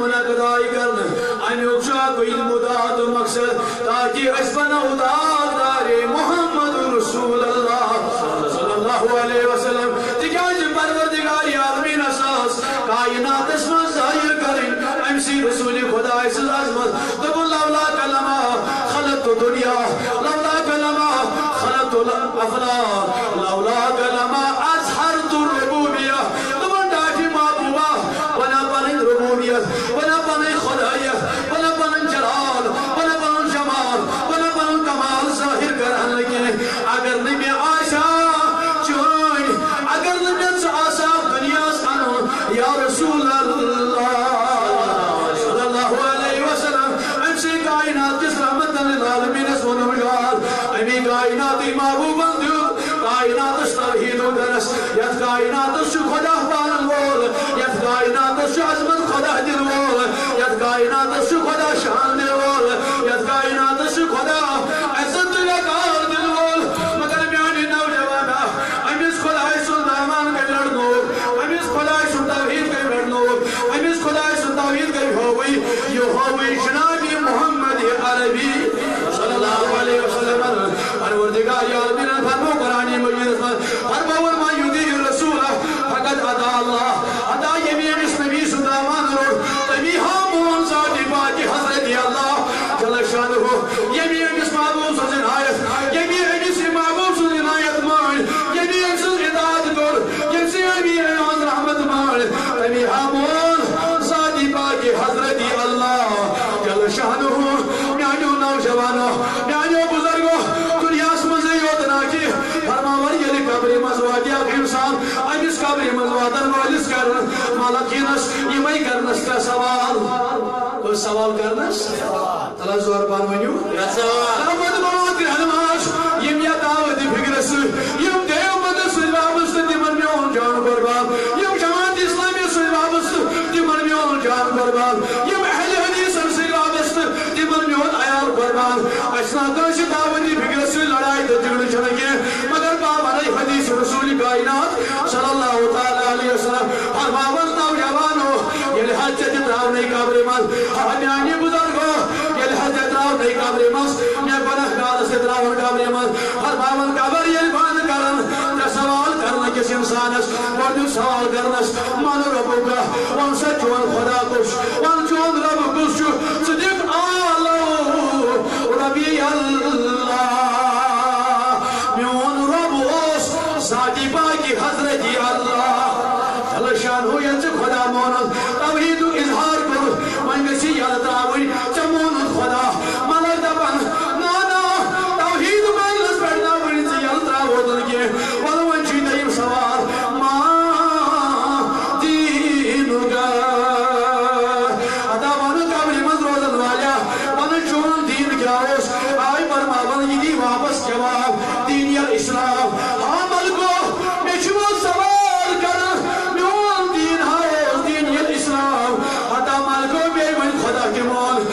منعقد کرنا امیک کوئی مداد مقصد تاکہ اس بنو دار محمد رسول اللہ صلی اللہ علیہ وسلم تکیاز پروردگار عالمین اساس کائنات اسم ظاہر کریں امسی رسول خدا اس عظمت دب لولا کلمہ خلقت دنیا لولا کلمہ خلقت الافلاق لولا کلمہ اظہرت الربوبیہ دب ڈاکی محبوبہ بنا پنن ربوبیت بنا پنن خدایت بنا پنن جلال بنا پنن جمال بنا پنن کمال ظاہر کرن لگے اگر نبی آشا چوئی اگر نبی آشا دنیا سانو یا رسول اللہ صلی اللہ علیہ وسلم امسی کائنات کس رحمت للعالمین سونم جوال امی کائنات محبوب اندیو کائنات توحید و درس یت کائنات شو خدا بارن وول یت کائنات شو عظمت خدا دل وول یت کائنات شو خدا شان دل وول یت کائنات شو خدا عزت لگار دل وول مگر میانی نوجوانا امیس خدای سن دامان کے لڑنو امیس خدای سن توحید کے لڑنو امیس خدای سن توحید کے ہوئی یہ ہوئی جنابی محمد عربی صلی اللہ علیہ وسلم پروردگار عالمین فرمو قرآن مجید فرمو ما یدی رسول فقد ادا اللہ ادا یمین اس نبی سدامان رو تبی ہامون ذاتی باقی حضرت اللہ جل شانہ یمین اس محبوب سن آیت یمین اس محبوب سن آیت مان یمین سن اطاعت کر یمسی امین آن رحمت مان تبی ہامون ذاتی باقی حضرت اللہ جل شانہ میانیو نوجوانو میانیو بزرگو دنیا سمجھے یوتنا کی فرماور یلی قبری مزوادی اک انسان امیس قبری مزوادن والیس کرن مالکینس یمائی کرنس کا سوال کوئی سوال کرنس تلا زور بان ونیو رحمت بابا گرہنماش یم یا دعوت فکرس یم دیو مدر سلوابست دیمن میون جان قربان یم جماعت اسلامی سلوابست دیمن میون جان قربان یم اہل حدیث سلوابست دیمن میون عیال قربان اشنا کنش دعوتی فکرس لڑائی دجگڑ چنگے مگر بابا علیہ حدیث رسول کائنات صلی اللہ تعالی علیہ وسلم فرماون نوجوانو یل حجت راو نہیں قبر مز ہمیانی بزرگو یل حجت راو نہیں قبر مز میں گناہ گار سے راو قبر مز فرماون قبر یل بان کرن تے سوال کرنا کس انسانس گوڈو سوال کرنس من ربو کا ون سے چون خدا کش ون چون رب کش صدق آلو ربی اللہ میون رب اس ذاتی باقی حضرت اللہ جل شان ہو یہ خدا مونت توحید اظہار کر من گسی یاد راوی چمونت خدا ملک دبن نانا توحید مجلس بیٹھنا وڑی سے یاد راوتن کے ولون چی دیم سوال ما دینگا ادا ون قبر مز روزن والا ون چون دین کیا اس آئی برما ون یہ واپس جواب دین یا اسلام ہاں ملکو میں چون سوال کرن میون دین ہے دین یا اسلام ادا ملکو بے من خدا کے مول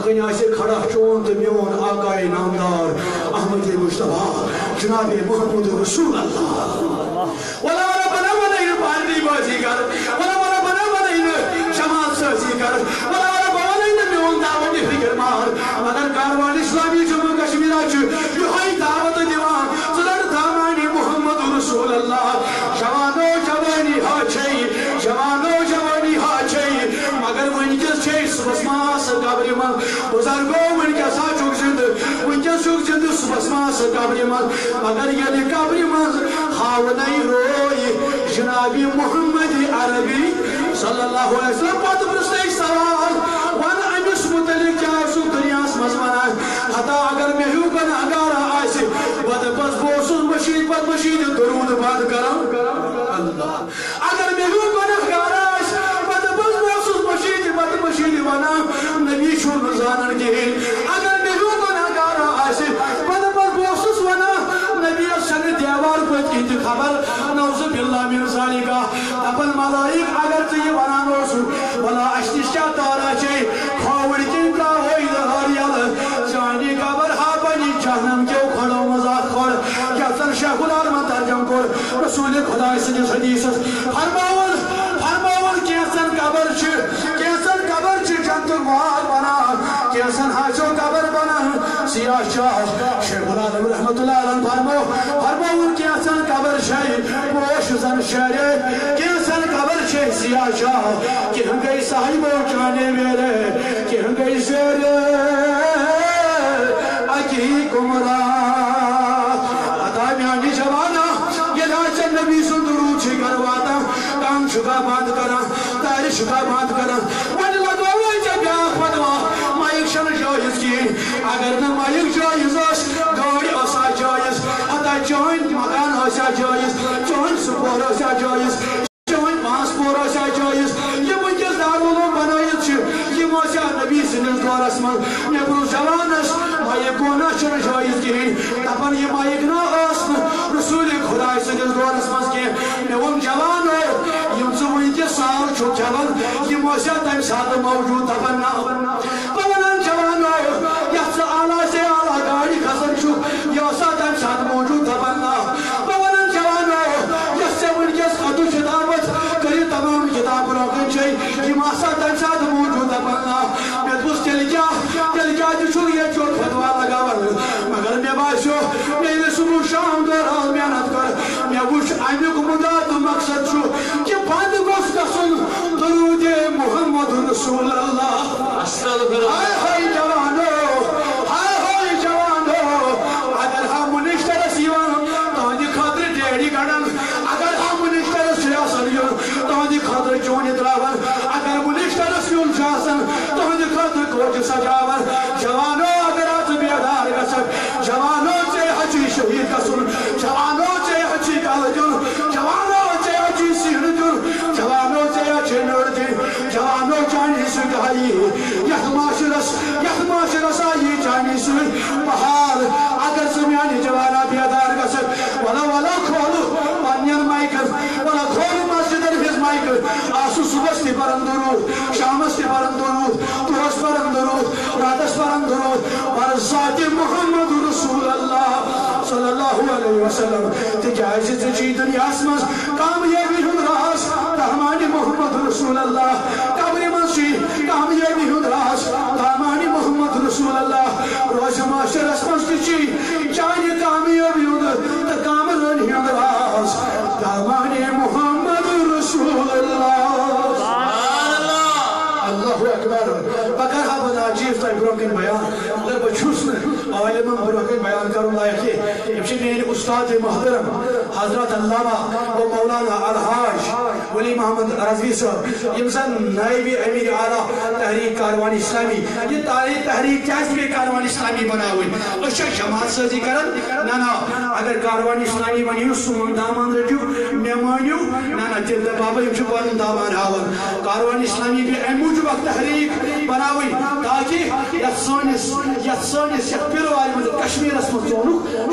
یقین آئیسے کھڑا چون تو میون آقای نامدار احمد مصطفیٰ جناب محمد رسول اللہ ولا ولا بنا بنائن پاردی بازی کر ولا ولا بنا بنائن جماعت سازی کر ولا ولا بنائن میون دعوت فکر مار مگر کاروان اسلامی جموں کشمیر آج یہائی دعوت دیوان صدر دامانی محمد رسول اللہ جوانو جوانی ہاچھئی جوانو جوانی ہاچھئی مگر ونکس چھئی صبح ماس قبر من بزرگو ونکس آچوک زند ونکس چوک زند صبح ماس قبر من مگر یلی قبر من ہاونائی روئی جنابی محمد عربی صلی اللہ علیہ وسلم پات برستے سوال وان امس متعلق جاسو دنیاس مزمانا حتا اگر میں ہوں گناہگارا آئیسی بد پس بوسوس مشید پر مشید درود بات کرم اللہ اگر میں ہوں گناہگارا آئیسی بد پس بوسوس مشید بد مشید وانا نبی شور رضانن کی اگر میں ہوں گناہگارا آئیسی بد پس بوسوس وانا نبی سن دیوار کو کی خبر نوز باللہ من ذالکا اپن ملائک اگر تی ونان اوسو بلا اشتشا تارا چے کھوڑ کن کا ہوئی دہار یل جانی قبر ہا بنی جہنم کیو کھڑو مزاق کھڑ کیا سن شیخ العالم ترجم کر رسول خدا سنجس حدیث فرماول کیسن قبر چھ جنت وار بنا کیسن حاجو قبر بنا سیاہ چاہ شیخ العالم رحمت اللہ علیہ فرماول کیسن قبر شای پوش زن شیرے کیسن قبر چھ سیاہ چاہ کہ ہم گئی صاحبو جانے میرے کہ ہم گئی زیر اکی کمرا عطا میانی جوانا یہ لاچن نبی سندرو چھ کرواتا کام شکا بات کرا تاری شکا بات کرا من لگو ہوئی جب یا خدوا مائک شن جائز کی اگر نہ مائک جائز اس گاڑی اسا جائز عطا جوائن مکان اسا جائز جوائن سپور اسا جائز جوائن پاسپور اسا جائز یہ منجز دارولو بنائیت چھ یہ موسیٰ نبی سنس دورس من نبرو جوانس مائک کونا چن جائز کی تپن یہ مائک نا آسن رسول خدا سنس دورس من کی نون جوانو یم سوئی کے سال چھو جوان یہ موسیٰ تیم ساتھ موجود تپن نا پونن جوانو یحس آلہ سے آلہ گاڑی خسن چھو یہ ساتھ تیم ساتھ موجود تپن نا پونن جوانو یحس سے ان کے خطو شدابت کری تمام کتاب روکن چاہی یہ ماسا تیم ساتھ موجود تپن نا میں پوس تل کیا جو چھو یہ چوٹ فتوا لگا ورد مگر میں باشو میں نے صبح شام دور حال محنت کر میں وش آئینے کو مداد مقصد چھو کہ بند گوش کسن درود محمد رسول اللہ ہائے ہائے جوانو اگر ہم منشتر سیوان تاندی خاطر ڈیڑی گڑن اگر ہم منشتر سیاسن یون تاندی خاطر چونی دراون اگر منشتر سیون شاسن تاندی خاطر کوچ سجاون جوانو اگر آت بیدار گسن جوانو چے حجی شہید کسن جوانو چے حجی کالجن جوانو چے حجی سین جن جوانو چے حجی نردن جوانو چانی سگائی یخ معاشرس آئی چانی سن بہار اگر سمیانی جوانا بیدار گسن ولا کھولو پانین مائکر ولا کھولو مسجد الفیز مائکر آسو صبح تی پرن درود شامس تی پرن درود توس پرن درود راتس پرن درود پر ذات محمد رسول اللہ صلی اللہ علیہ وسلم تجائز تجی دنیا اسمس کامیابی ہن راس رحمانی محمد رسول اللہ قبر منشی کامیابی ہن راس رحمانی محمد رسول اللہ روش معاشر اسمس تجی چاہیے کامیابی ہن تکامل ہن راس رحمانی محمد رسول اللہ اللہ اکبر بکر حبد عجیب تائی بروکن بیان اگر بچوسن عالمان بروکن بیان کروں لائقی امشی میری استاد محترم حضرت علامہ و مولانا الحاج ولی محمد رضوی صاحب امسان نائبی امیر اعلیٰ تحریک کاروان اسلامی یہ تحریک کیس بھی کاروان اسلامی بنا ہوئی اشیا جماعت سازی کرن نا اگر کاروان اسلامی بنیو سون دامان رجو میمانیو نا تیل بابا امشی دامان ہاون کاروان اسلامی بھی اموجو وقت تحریک بنا ہوئی تاکہ سٲنِس پیروارِ منٛز کشمیٖرس منٛز ژونُکھ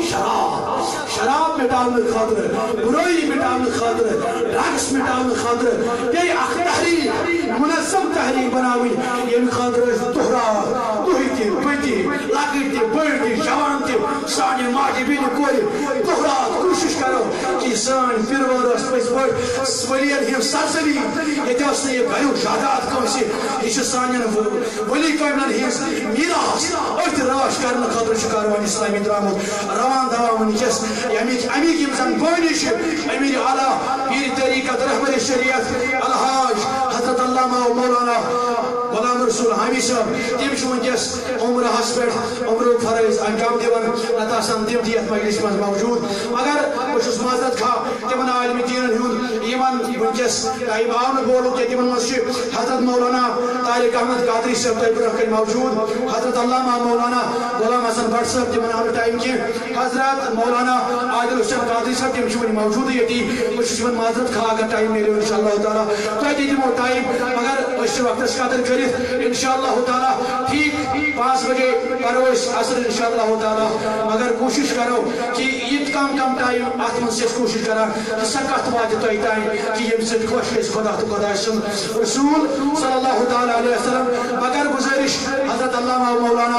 شراب مٹاونہٕ خٲطرٕ برٲیی مٹاونہٕ خٲطرٕ ڈرگس مٹاونہٕ خٲطرٕ بیٚیہِ اکھ تحریٖک منظم تحریٖک بناوٕنۍ ییٚمہِ خٲطرٕ أسۍ دۄہ رات تُہۍ تہِ بہٕ تہِ لۄکٕٹۍ تہِ بٔڑۍ تہِ جوان تہِ سانہِ ماجہِ بیٚنہِ کورِ دۄہ رات کوٗشِش کرو کہِ سٲنۍ پیروار ٲس پٔزۍ پٲٹھۍ ؤلین ہٕنٛز سرزٔمین ییٚتہِ ٲس نہٕ یہِ گریُک جاداد کٲنٛسہِ یہِ چھِ سانٮ۪ن ؤلی کامٮ۪ن ہٕنٛز میٖراث أتھۍ رٲچھ کرنہٕ خٲطرٕ چھُ کاروان اسلامی درٛامُت روان دوا وٕنکٮ۪س اَمِکۍ یِم زن بٲنی چھِ امیر اعلیٰ پیٖر طریٖقت رحمت شریعت الحاج حضرت علامہ مولانا غلام رسول حامی صٲب تِم چھِ وٕنکٮ۪س عمرہس پٮ۪ٹھ عمرُک فرٲض انجام دِوان نتہٕ آسان تِم تہِ یتھ مجلس منٛز موجوٗد مگر بہٕ چھُس معذرت خواہ تِمن عالمِ دیٖنن ہُنٛد یِمن وٕنکٮ۪س ٹایم آو نہٕ بولُن کینٛہہ تِمن منٛز چھِ حضرت مولانا طارق احمد قادری صٲب تۄہہِ برونٛہہ کنہِ موجوٗد حضرت علامہ مولانا غلام حسن بٹ صٲب تِمن آو نہٕ ٹایم کینٛہہ حضرت مولانا عادل حسین قادری صٲب تِم چھِ وٕنہِ موجوٗدٕے ییٚتی بہٕ چھُس یِمن معذرت خواہ اگر ٹایم میلیو انشاء اللہ تعالیٰ تۄہہِ تہِ دِمو ٹایم مگر أسۍ چھِ وقتس قدر کٔرِتھ انشاء اللہ تعالیٰ ٹھیٖک 5 بجے پرو أسۍ عصر انشاء اللہ تعالیٰ مگر کوٗشش کرو کہِ یہِ کم ٹایم اتھ منٛز چھِ أسۍ کوٗشش کران کہِ سۄ کتھ واتہِ تۄہہِ تام کہِ ییٚمہِ سۭتۍ خۄش گژھِ خۄدا تہٕ خۄداے سُنٛد رسوٗل صلی اللہ تعالیٰ علیہ وسلم مگر گُزٲرِش حضرت علامہ مولانا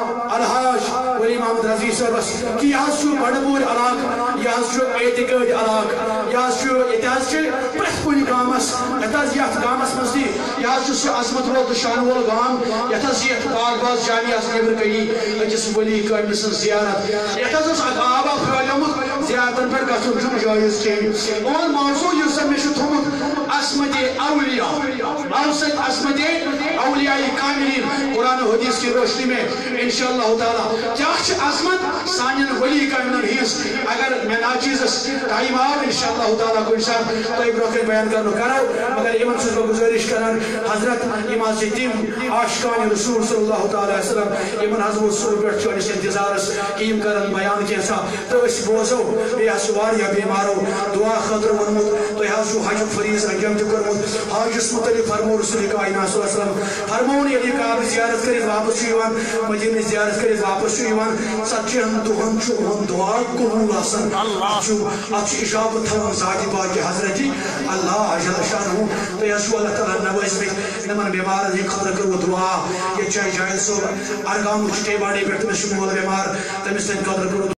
الحاج ولی محمد رضی صٲبس کہِ یہِ حظ چھُ بڈٕپوٗرۍ علاقہٕ یہِ حظ چھُ اعتقٲدۍ علاقہٕ یہِ حظ چھُ ییٚتہِ حظ چھِ پرٛٮ۪تھ کُنہِ گامس یتھ گامس منٛز تہِ یہِ حظ چھُ سُہ عظمت وول تہٕ شانہٕ وول گام یتھ حظ یتھ باغ باز جامعس نٮ۪برٕ کٔنی أکِس ؤلی کامہِ سٕنٛز زیارت یتھ حظ اوس اکھ آبا پھہلیومُت زیارتن پٮ۪ٹھ گژھُن چھُنہٕ جٲیز کینٛہہ اون موضوع یُس زن مےٚ چھُ تھوٚمُت عصمتِ اولیاء اوسط عصمتِ اولیاء کاملین قرآن و حدیث کی روشنی میں انشاءاللہ تعالیٰ کیا چھِ عظمت سانٮ۪ن ؤلی کامٮ۪ن ہٕنٛز اگر مےٚ ناچیٖزس ٹایم آو انشاءاللہ تعالیٰ کُنہِ ساتہٕ تۄہہِ برونٛہہ کنہِ بیان کرنُک کرو مگر یِمن چھُس بہٕ گُزٲرِش کران حضرت یِم حظ چھِ تِم عاشقانہِ رسول صلی اللہ تعالیٰ علیہ وسلم یِمن حظ ووت صبح پٮ۪ٹھ چھُ أسۍ انتظارس کہِ یِم کرن بیان کینٛژھا تہٕ أسۍ بوزو بیٚیہِ حظ چھُ واریاہ بیمارو دعا خٲطرٕ ووٚنمُت تۄہہِ حظ چھُ حجُک فریٖض انجام تہِ کوٚرمُت حاجس متعلق فرمو رسول کائنات صلی اللہ علیہ وسلم فرمون ییٚلہِ یہِ کعبہٕ زیارت کٔرِتھ واپس چھُ یِوان مدیٖنٕچ زیارت کٔرِتھ واپس چھُ یِوان 70 دۄہن چھُ یِہُنٛد دعا قبوٗل آسان اتھ چھُ اجابت تھاوان ذاتِ پاکہِ حضرتِ اللہ جل شانہ تُہۍ حظ چھُو اللہ تعالیٰ نوٲزمٕتۍ یِمن بیمارن ہٕنٛدِ خٲطرٕ کٔروٕ دعا ییٚتہِ چھُ جاوید صٲب ارگامُک چھُ ٹے باڈی پٮ۪ٹھ تٔمِس چھُ مول بیمار تٔمِس تہنٛدِ خٲطرٕ کٔروٕ